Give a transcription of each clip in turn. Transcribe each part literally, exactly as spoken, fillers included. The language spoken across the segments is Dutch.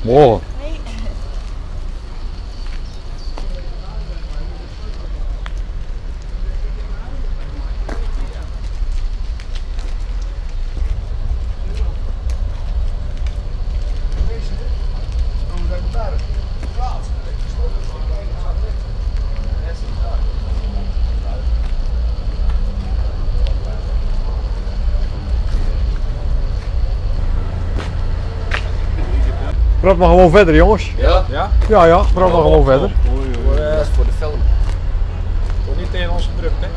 Morgen. Praat maar gewoon verder, jongens. Ja? Ja, ja, ja praat maar gewoon verder. Dat is voor de film. Toch niet tegen ons gedrukt, hè?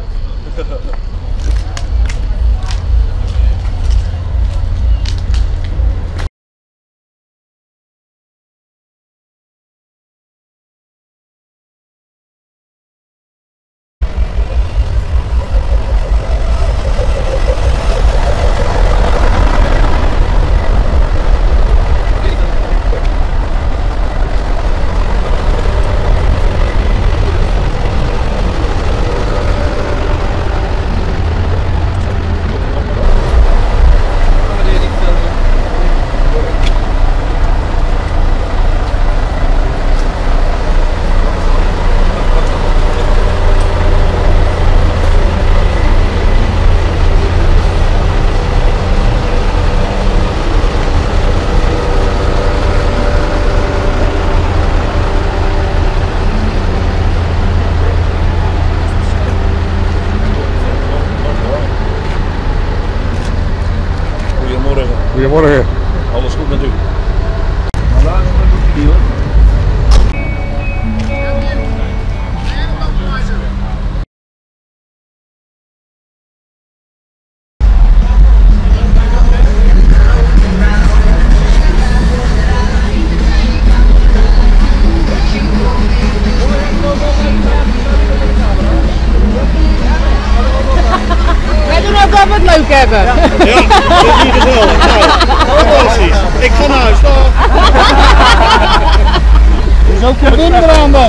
Goedemorgen. Alles goed met u? Wij doen ook wel wat leuk hebben. Ja, dat is niet gezellig. Nou, fantastisch. Ik ga naar huis, toch? Er is ook een winter aan dan.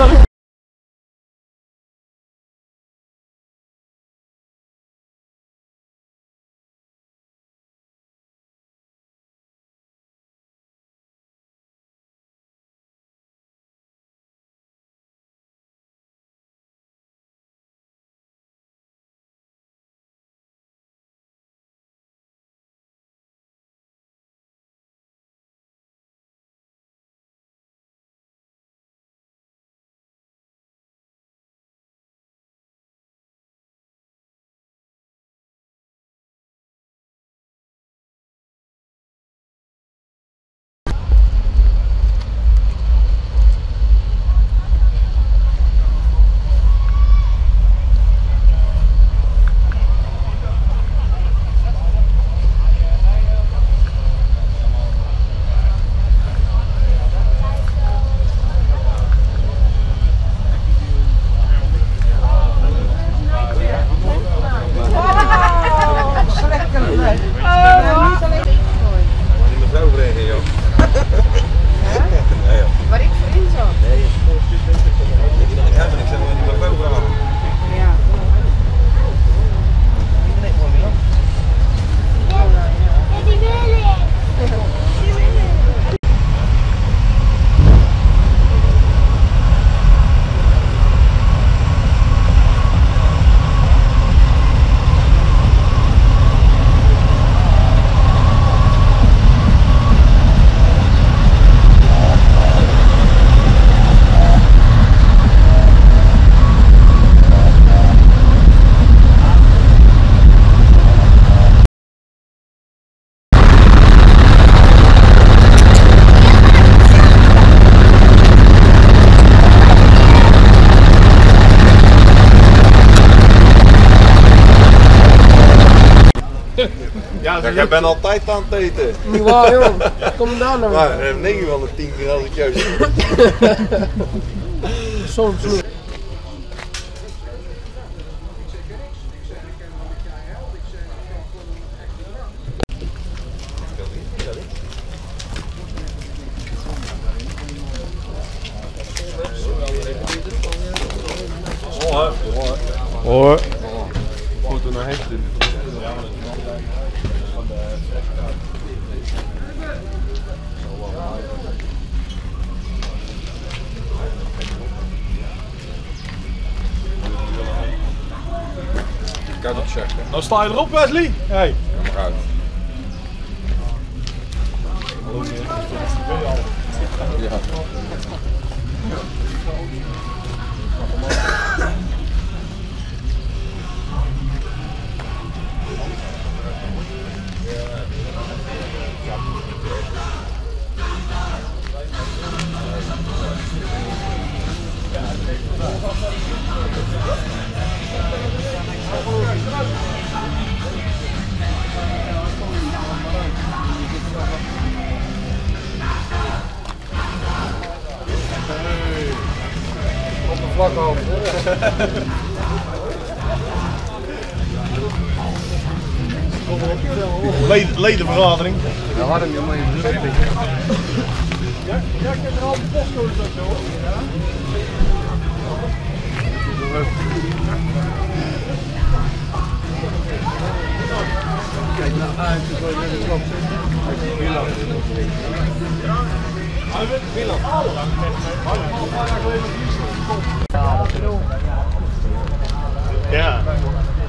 Ja, jij bent altijd aan het eten. Niet waar, joh. Kom daar nou. Maar negen van de tien keer als ik juist zie. Soms niet. Hoi. Foto naar hem doen. zegt. Hè. Nou sta je erop, Wesley. Hey. Kom maar uit. Ja. Vlak over. Leden, ledenvergadering. Ja, warm jongen. Ja, ja, ik heb er al de postcodes ook zo. Ja. Kijk nou uit, ik wil in de klap zitten. Milan. Milan. Ja.